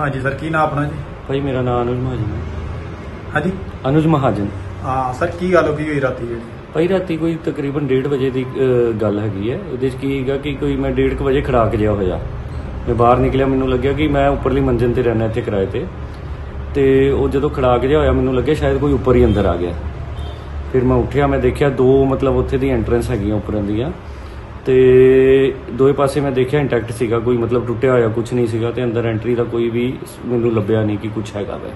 हाँ जी सर, की नाम अपना जी? भाई मेरा नाम अनुज महाजन है। हाँ जी, अनुज महाजन। हाँ सर, की गल की हुई राती जी? भाई राती कोई तकरीबन 1:30 वजे की गल हैगी है। ਉਹਦੇ 'ਚ ਕੀ ਹੈਗਾ ਕਿ ਕੋਈ ਮੈਂ 1:30 ਵਜੇ ਖੜਾਕ ਜਿਹਾ ਹੋਇਆ। ਮੈਂ ਬਾਹਰ ਨਿਕਲਿਆ, ਮੈਨੂੰ ਲੱਗਿਆ ਕਿ ਮੈਂ ਉੱਪਰਲੀ ਮੰਜ਼ਿਲ ਤੇ ਰਹਿਣਾ ਇੱਥੇ ਕਿਰਾਏ ਤੇ ਉਹ ਜਦੋਂ ਖੜਾਕ ਜਿਹਾ ਹੋਇਆ ਮੈਨੂੰ ਲੱਗਿਆ ਸ਼ਾਇਦ ਕੋਈ ਉੱਪਰ ਹੀ ਅੰਦਰ ਆ ਗਿਆ। ਫਿਰ ਮੈਂ ਉੱਠਿਆ, ਮੈਂ ਦੇਖਿਆ ਦੋ ਮਤਲਬ ਉੱਥੇ ਦੀ ਐਂਟਰੈਂਸ ਹੈਗੀਆਂ ਉੱਪਰਾਂ ਦੀਆਂ ਤੇ ਦੋਵੇਂ ਪਾਸੇ ਮੈਂ ਦੇਖਿਆ ਇੰਟੈਕਟ ਸੀਗਾ, ਕੋਈ ਮਤਲਬ ਟੁੱਟਿਆ ਹੋਇਆ ਕੁਝ ਨਹੀਂ ਸੀਗਾ ਤੇ ਅੰਦਰ ਐਂਟਰੀ ਦਾ ਕੋਈ ਵੀ ਮੈਨੂੰ ਲੱਭਿਆ ਨਹੀਂ ਕਿ ਕੁਝ ਹੈਗਾ ਵਾ।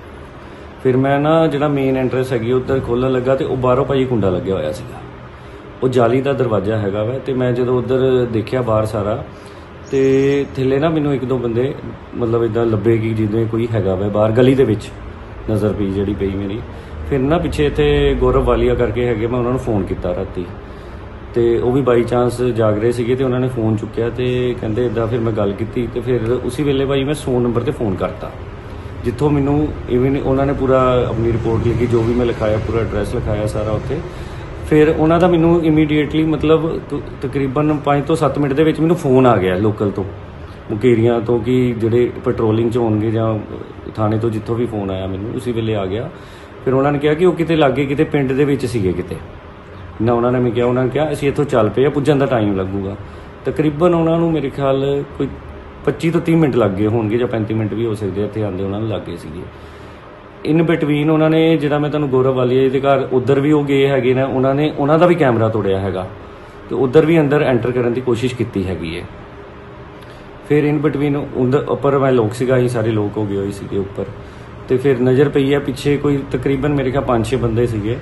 ਫਿਰ ਮੈਂ ਨਾ ਜਿਹੜਾ ਮੇਨ ਐਂਟਰੈਂਸ ਹੈਗੀ ਉੱਧਰ ਖੋਲ੍ਹਣ ਲੱਗਾ ਤੇ ਉਹ ਬਾਹਰੋਂ ਭਾਈ ਕੁੰਡਾ ਲੱਗਿਆ ਹੋਇਆ ਸੀਗਾ। ਉਹ ਜਾਲੀ ਦਾ ਦਰਵਾਜ਼ਾ ਹੈਗਾ ਵਾ ਤੇ ਮੈਂ ਜਦੋਂ ਉੱਧਰ ਦੇਖਿਆ ਬਾਹਰ ਸਾਰਾ ਤੇ ਥੱਲੇ ਨਾ ਮੈਨੂੰ ਇੱਕ ਦੋ ਬੰਦੇ ਮਤਲਬ ਇੱਦਾਂ ਲੱਭੇ ਕਿ ਜਿੱਦਾਂ ਕੋਈ ਹੈਗਾ ਵਾ ਬਾਹਰ ਗਲੀ ਦੇ ਵਿੱਚ ਨਜ਼ਰ ਪਈ ਜਿਹੜੀ ਪਈ ਮੇਰੀ। ਫਿਰ ਨਾ ਪਿੱਛੇ ਇੱਥੇ ਗੌਰਵ ਵਾਲੀਆ ਕਰਕੇ ਹੈਗੇ, ਮੈਂ ਉਹਨਾਂ ਨੂੰ ਫੋਨ ਕੀਤਾ ਰਾਤੀ ਤੇ ਉਹ ਵੀ ਬਾਈ ਚਾਂਸ ਜਾਗ ਰਹੇ ਸੀਗੇ ਤੇ ਉਹਨਾਂ ਨੇ ਫੋਨ ਚੁੱਕਿਆ ਤੇ ਕਹਿੰਦੇ ਇੱਦਾਂ। ਫਿਰ ਮੈਂ ਗੱਲ ਕੀਤੀ ਤੇ ਫਿਰ ਉਸੇ ਵੇਲੇ ਭਾਈ ਮੈਂ 100 ਨੰਬਰ ਤੇ ਫੋਨ ਕਰਤਾ ਜਿੱਥੋਂ ਮੈਨੂੰ ਇਵਨ ਉਹਨਾਂ ਨੇ ਪੂਰਾ ਆਪਣੀ ਰਿਪੋਰਟ ਲਿਖੀ, ਜੋ ਵੀ ਮੈਂ ਲਿਖਾਇਆ ਪੂਰਾ ਐਡਰੈਸ ਲਿਖਾਇਆ ਸਾਰਾ ਉੱਥੇ। ਫਿਰ ਉਹਨਾਂ ਦਾ ਮੈਨੂੰ ਇਮੀਡੀਏਟਲੀ ਮਤਲਬ ਤਕਰੀਬਨ 5 ਤੋਂ 7 ਮਿੰਟ ਦੇ ਵਿੱਚ ਮੈਨੂੰ ਫੋਨ ਆ ਗਿਆ ਲੋਕਲ ਤੋਂ, ਮੁਕੇਰੀਆਂ ਤੋਂ, ਕਿ ਜਿਹੜੇ ਪੈਟਰੋਲਿੰਗ 'ਚ ਹੋਣਗੇ ਜਾਂ ਥਾਣੇ ਤੋਂ, ਜਿੱਥੋਂ ਵੀ ਫੋਨ ਆਇਆ ਮੈਨੂੰ ਉਸੇ ਵੇਲੇ ਆ ਗਿਆ। ਫਿਰ ਉਹਨਾਂ ਨੇ ਕਿਹਾ ਕਿ ਉਹ ਕਿਤੇ ਲਾਗੇ ਕਿਤੇ ਪਿੰਡ ਦੇ ਵਿੱਚ ਸੀਗੇ ਕਿਤੇ ਨਾ। ਉਹਨਾਂ ਨੇ ਕਿਹਾ ਅਸੀਂ ਇੱਥੋਂ ਚੱਲ ਪਏ ਆ, ਪੁੱਜਣ ਦਾ ਟਾਈਮ ਲੱਗੂਗਾ। ਤਕਰੀਬਨ ਉਹਨਾਂ ਨੂੰ ਮੇਰੇ ਖਿਆਲ ਕੋਈ 25 ਤੋਂ 30 ਮਿੰਟ ਲੱਗ ਗਏ ਹੋਣਗੇ ਜਾਂ 35 ਮਿੰਟ ਵੀ ਹੋ ਸਕਦੇ। ਇੱਥੇ ਆਉਂਦੇ ਉਹਨਾਂ ਨੂੰ ਲੱਗ ਗਏ ਸੀਗੇ। ਇਨ ਬਿਟਵੀਨ ਉਹਨਾਂ ਨੇ ਜਿਹੜਾ ਮੈਂ ਤੁਹਾਨੂੰ ਗੌਰਵ ਵਾਲੀਆ ਦੇ ਘਰ ਉੱਧਰ ਵੀ ਉਹ ਗਏ ਹੈਗੇ ਨੇ, ਉਹਨਾਂ ਦਾ ਵੀ ਕੈਮਰਾ ਤੋੜਿਆ ਹੈਗਾ ਤੇ ਉੱਧਰ ਵੀ ਅੰਦਰ ਐਂਟਰ ਕਰਨ ਦੀ ਕੋਸ਼ਿਸ਼ ਕੀਤੀ ਹੈਗੀ ਹੈ। ਫਿਰ ਇਨ ਬਿਟਵੀਨ ਉੱਪਰ ਮੈਂ ਲੋਕ ਸੀਗਾ, ਅਸੀਂ ਸਾਰੇ ਲੋਕ ਹੋ ਗਏ ਹੋਏ ਸੀਗੇ ਉੱਪਰ ਤੇ ਫਿਰ ਨਜ਼ਰ ਪਈ ਹੈ ਪਿੱਛੇ ਕੋਈ ਤਕਰੀਬਨ ਮੇਰੇ ਖਿਆਲ 5-6 ਬੰਦੇ ਸੀਗੇ।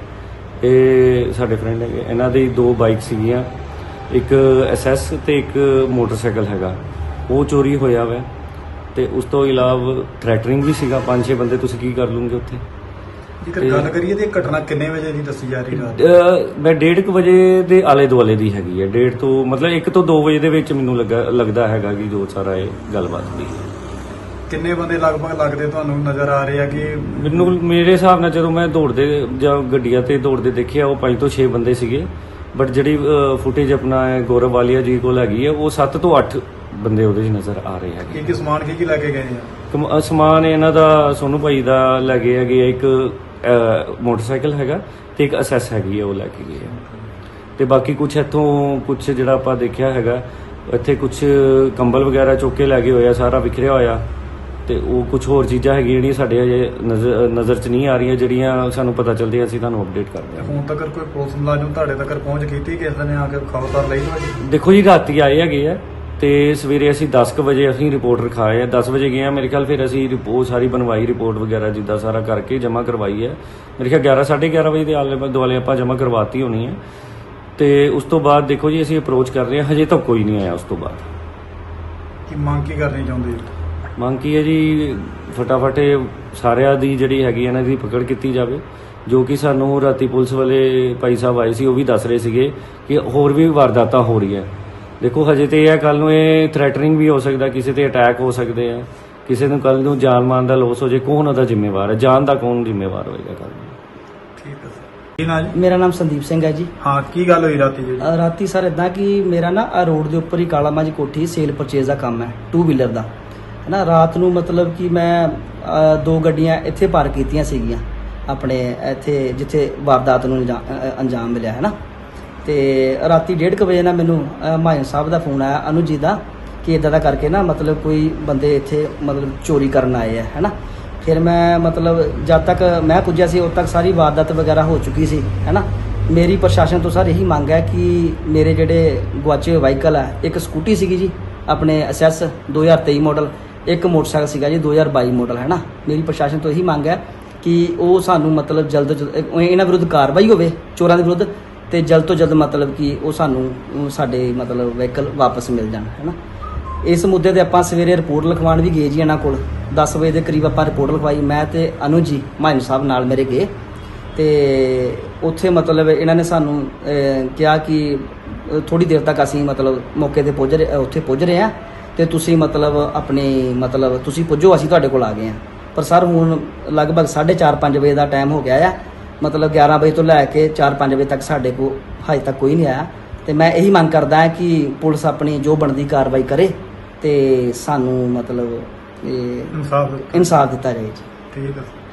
ਇਹ ਸਾਡੇ ਫਰੈਂਡ ਹੈਗੇ, ਇਹਨਾਂ ਦੀ 2 ਬਾਈਕ ਸੀਗੀਆਂ, ਇੱਕ SS ਤੇ ਇੱਕ ਮੋਟਰਸਾਈਕਲ ਹੈਗਾ, ਉਹ ਚੋਰੀ ਹੋਇਆ ਵਾ। ਤੇ ਉਸ ਤੋਂ ਇਲਾਵਾ ਥ੍ਰੈਟਰਿੰਗ ਵੀ ਸੀਗਾ। 5-6 ਬੰਦੇ ਤੁਸੀਂ ਕੀ ਕਰ ਲੂੰਗੇ ਉੱਥੇ। ਜੇਕਰ ਗੱਲ ਕਰੀਏ ਤੇ ਘਟਨਾ ਕਿੰਨੇ ਵਜੇ ਦੀ ਦੱਸੀ ਜਾ ਰਹੀ ਰਾਤ? ਮੈਂ 1:30 ਵਜੇ ਦੇ ਆਲੇ ਦੁਆਲੇ ਦੀ ਹੈਗੀ ਹੈ। 1:30 ਤੋਂ ਮਤਲਬ 1 ਤੋਂ 2 ਵਜੇ ਦੇ ਵਿੱਚ ਮੈਨੂੰ ਲੱਗਦਾ ਹੈਗਾ ਕਿ ਜੋ ਸਾਰਾ ਇਹ ਗੱਲਬਾਤ ਦੀ। ਕਿੰਨੇ ਬੰਦੇ ਲਗਭਗ ਲੱਗਦੇ ਤੁਹਾਨੂੰ ਨਜ਼ਰ ਆ ਰਹੇ ਆ ਕਿ? ਮੈਨੂੰ ਮੇਰੇ ਹਿਸਾਬ ਨਾਲ ਜਦੋਂ ਮੈਂ ਦੌੜਦੇ ਜਾਂ ਗੱਡੀਆਂ ਤੇ ਦੌੜਦੇ ਦੇਖਿਆ ਉਹ 5 ਤੋਂ 6 ਬੰਦੇ ਸੀਗੇ। ਬਟ ਜਿਹੜੀ ਫੁਟੇਜ ਆਪਣਾ ਗੌਰਵ ਵਾਲੀਆ ਜੀ ਕੋਲ ਹੈਗੀ ਹੈ ਉਹ 7 ਤੋਂ 8 ਬੰਦੇ ਉਹਦੇ 'ਚ ਨਜ਼ਰ ਆ ਰਹੇ ਹੈਗੇ। ਕੀ ਸਮਾਨ ਕੀ ਲੈ ਕੇ ਗਏ ਆ? ਸਮਾਨ ਇਹਨਾਂ ਦਾ ਸੋਨੂ ਭਾਈ ਦਾ ਲੈ ਗਏ ਹੈਗੇ ਆ, ਇੱਕ ਮੋਟਰਸਾਈਕਲ ਹੈਗਾ ਤੇ ਇੱਕ SS ਹੈਗੀ ਹੈ ਉਹ ਲੈ ਕੇ ਗਏ ਆ। ਤੇ ਬਾਕੀ ਕੁਝ ਇੱਥੋਂ ਕੁਝ ਜਿਹੜਾ ਆਪਾਂ ਦੇਖਿਆ ਹੈਗਾ ਇੱਥੇ ਕੁਝ ਕੰਬਲ ਵਗੈਰਾ ਚੁੱਕ ਕੇ ਲੈ ਗਏ ਹੋਏ ਆ, ਸਾਰਾ ਵਿਖਰਿਆ ਹੋਇਆ। ਤੇ ਉਹ ਕੁਝ ਹੋਰ ਚੀਜ਼ਾਂ ਹੈਗੀਆਂ ਜਿਹੜੀਆਂ ਸਾਡੇ ਅਜੇ ਨਜ਼ਰ 'ਚ ਨਹੀਂ ਆ ਰਹੀਆਂ, ਜਿਹੜੀਆਂ ਸਾਨੂੰ ਪਤਾ ਚੱਲਦੀਆਂ ਅਸੀਂ ਤੁਹਾਨੂੰ ਅਪਡੇਟ ਕਰਦੇ ਹਾਂ। ਹੁਣ ਤੱਕ ਕੋਈ ਪੁਲਿਸ ਮੁਲਾਜ਼ਮ ਤੁਹਾਡੇ ਤੱਕ ਪਹੁੰਚ ਕੀਤੀ ਕਿਸੇ ਨੇ ਆ ਕੇ ਖਬਰਦਾਰ ਲਈ ਹੋਈ? ਦੇਖੋ ਜੀ ਰਾਤੀ ਆਏ ਹੈਗੇ ਆ ਤੇ ਸਵੇਰੇ ਅਸੀਂ 10 ਵਜੇ ਅਸੀਂ ਰਿਪੋਰਟ ਰਖਾਏ ਆ। 10 ਵਜੇ ਗਏ ਆ ਮੇਰੇ ਖਿਆਲ। ਫਿਰ ਅਸੀਂ ਰਿਪੋਰਟ ਸਾਰੀ ਬਣਵਾਈ, ਰਿਪੋਰਟ ਵਗੈਰਾ ਜਿੱਦਾਂ ਸਾਰਾ ਕਰਕੇ ਜਮ੍ਹਾਂ ਕਰਵਾਈ ਹੈ। ਮੇਰੇ ਖਿਆਲ 11-11:30 ਵਜੇ ਦੇ ਆਲੇ ਦੁਆਲੇ ਆਪਾਂ ਜਮ੍ਹਾਂ ਕਰਵਾਤੀ ਹੋਣੀ ਹੈ। ਤੇ ਉਸ ਤੋਂ ਬਾਅਦ ਦੇਖੋ ਜੀ ਅਸੀਂ ਅਪਰੋਚ ਕਰ ਰਹੇ ਹਾਂ, ਹਜੇ ਤੱਕ ਕੋਈ ਨਹੀਂ ਆਇਆ। ਉਸ ਤੋਂ ਬਾਅਦ ਕੀ ਮੰਗ ਕੀ ਕਰਨੀ ਚਾਹੁੰਦੇ? ਮੰਗ ਕੀ ਹੈ ਜੀ, ਫਟਾਫਟ ਸਾਰਿਆਂ ਦੀ ਜਿਹੜੀ ਹੈਗੀ ਇਹਨਾਂ ਦੀ ਪਕੜ ਕੀਤੀ ਜਾਵੇ। ਜੋ ਕਿ ਸਾਨੂੰ ਰਾਤੀ ਪੁਲਿਸ ਵਾਲੇ ਭਾਈ ਸਾਹਿਬ ਆਏ ਸੀ ਉਹ ਵੀ ਦੱਸ ਰਹੇ ਸੀਗੇ ਕਿ ਹੋਰ ਵੀ ਵਾਰਦਾਤਾਂ ਹੋ ਰਹੀਆਂ। ਦੇਖੋ ਹਜੇ ਤੇ ਇਹ ਹੈ, ਕੱਲ ਨੂੰ ਇਹ ਥ੍ਰੈਟਰਿੰਗ ਵੀ ਹੋ ਸਕਦਾ, ਕਿਸੇ ਤੇ ਅਟੈਕ ਹੋ ਸਕਦੇ ਆ, ਕਿਸੇ ਨੂੰ ਕੱਲ ਨੂੰ ਜਾਨ ਮਾਨ ਦਾ ਲੋਸ ਹੋ ਜੇ, ਕੌਣ ਉਹਦਾ ਜ਼ਿੰਮੇਵਾਰ ਹੈ? ਜਾਨ ਦਾ ਕੌਣ ਜ਼ਿੰਮੇਵਾਰ ਹੋਏਗਾ ਕੱਲ ਨੂੰ? ਠੀਕ ਹੈ ਸਰ। ਕੀ ਨਾਮ ਜੀ? ਮੇਰਾ ਨਾਮ ਸੰਦੀਪ ਸਿੰਘ ਹੈ ਜੀ। ਹਾਂ, ਕੀ ਗੱਲ ਹੋਈ ਰਾਤੀ ਜੀ? ਰਾਤੀ ਸਰ ਇਦਾਂ ਕਿ ਮੇਰਾ ਨਾ ਰੋਡ ਦੇ ਉੱਪਰ ਹੀ ਕਾਲਾ ਮਾਂਜੀ ਕੋਠੀ ਸੇਲ ਪਰਚੇਜ਼ ਦਾ ਕੰਮ ਹੈ 2 ਵੀਲਰ ਦਾ ਹੈ ਨਾ। ਰਾਤ ਨੂੰ ਮਤਲਬ ਕਿ ਮੈਂ 2 ਗੱਡੀਆਂ ਇੱਥੇ ਪਾਰਕ ਕੀਤੀਆਂ ਸੀਗੀਆਂ ਆਪਣੇ ਇੱਥੇ ਜਿੱਥੇ ਵਾਰਦਾਤ ਨੂੰ ਅੰਜਾਮ ਮਿਲਿਆ ਹੈ ਨਾ। ਤੇ ਰਾਤੀ 1:30 ਵਜੇ ਨਾ ਮੈਨੂੰ ਮਾਇਨ ਸਾਹਿਬ ਦਾ ਫੋਨ ਆਇਆ, ਅਨੁਜ ਜੀ ਦਾ, ਕਿ ਇੱਦਾਂ ਦਾ ਕਰਕੇ ਨਾ ਮਤਲਬ ਕੋਈ ਬੰਦੇ ਇੱਥੇ ਮਤਲਬ ਚੋਰੀ ਕਰਨ ਆਏ ਹੈ ਨਾ। ਫਿਰ ਮੈਂ ਮਤਲਬ ਜਦ ਤੱਕ ਮੈਂ ਪੁੱਜਿਆ ਸੀ ਉਦੋਂ ਤੱਕ ਸਾਰੀ ਵਾਰਦਾਤ ਵਗੈਰਾ ਹੋ ਚੁੱਕੀ ਸੀ ਹੈ ਨਾ। ਮੇਰੀ ਪ੍ਰਸ਼ਾਸਨ ਤੋਂ ਸਰ ਇਹੀ ਮੰਗ ਹੈ ਕਿ ਮੇਰੇ ਜਿਹੜੇ ਗੁਆਚੇ ਵਾਹੀਕਲ ਹੈ, ਇੱਕ ਸਕੂਟੀ ਸੀਗੀ ਜੀ ਆਪਣੇ SS 2023 ਮਾਡਲ, ਇੱਕ ਮੋਟਰਸਾਈਕਲ ਸੀਗਾ ਜੀ 2022 ਮਾਡਲ ਹੈ ਨਾ। ਮੇਰੀ ਪ੍ਰਸ਼ਾਸਨ ਤੋਂ ਇਹੀ ਮੰਗ ਹੈ ਕਿ ਉਹ ਸਾਨੂੰ ਮਤਲਬ ਜਲਦ ਇਹਨਾਂ ਵਿਰੁੱਧ ਕਾਰਵਾਈ ਹੋਵੇ, ਚੋਰਾਂ ਦੇ ਵਿਰੁੱਧ, ਤੇ ਜਲਦ ਤੋਂ ਜਲਦ ਮਤਲਬ ਕਿ ਉਹ ਸਾਨੂੰ ਸਾਡੇ ਮਤਲਬ ਵਹੀਕਲ ਵਾਪਸ ਮਿਲ ਜਾਣ ਹੈ ਨਾ। ਇਸ ਮੁੱਦੇ ਤੇ ਆਪਾਂ ਸਵੇਰੇ ਰਿਪੋਰਟ ਲਿਖਵਾਉਣ ਵੀ ਗਏ ਜੀ ਇਹਨਾਂ ਕੋਲ। 10 ਵਜੇ ਦੇ ਕਰੀਬ ਆਪਾਂ ਰਿਪੋਰਟ ਲਿਖਵਾਈ, ਮੈਂ ਤੇ ਅਨੁਜ ਜੀ ਮਾਇਨ ਸਾਹਿਬ ਨਾਲ ਮੇਰੇ ਗਏ ਤੇ ਉੱਥੇ ਮਤਲਬ ਇਹਨਾਂ ਨੇ ਸਾਨੂੰ ਕਿਹਾ ਕਿ ਥੋੜੀ ਦੇਰ ਤੱਕ ਅਸੀਂ ਮਤਲਬ ਮੌਕੇ ਤੇ ਉੱਥੇ ਪੁੱਜ ਰਹੇ ਹਾਂ ਤੇ ਤੁਸੀਂ ਮਤਲਬ ਆਪਣੀ ਮਤਲਬ ਤੁਸੀਂ ਪੁੱਜੋ, ਅਸੀਂ ਤੁਹਾਡੇ ਕੋਲ ਆ ਗਏ ਹਾਂ। ਪਰ ਸਰ ਹੁਣ ਲਗਭਗ 4:30-5 ਵਜੇ ਦਾ ਟਾਈਮ ਹੋ ਗਿਆ ਆ। ਮਤਲਬ 11 ਵਜੇ ਤੋਂ ਲੈ ਕੇ 4-5 ਵਜੇ ਤੱਕ ਸਾਡੇ ਕੋਲ ਹਜੇ ਤੱਕ ਕੋਈ ਨਹੀਂ ਆਇਆ। ਤੇ ਮੈਂ ਇਹੀ ਮੰਗ ਕਰਦਾ ਹਾਂ ਕਿ ਪੁਲਿਸ ਆਪਣੀ ਜੋ ਬਣਦੀ ਕਾਰਵਾਈ ਕਰੇ ਤੇ ਸਾਨੂੰ ਮਤਲਬ ਇਹ ਇਨਸਾਫ ਇਨਸਾਫ ਦਿੱਤਾ ਜਾਏ ਜੀ। ਠੀਕ ਹੈ।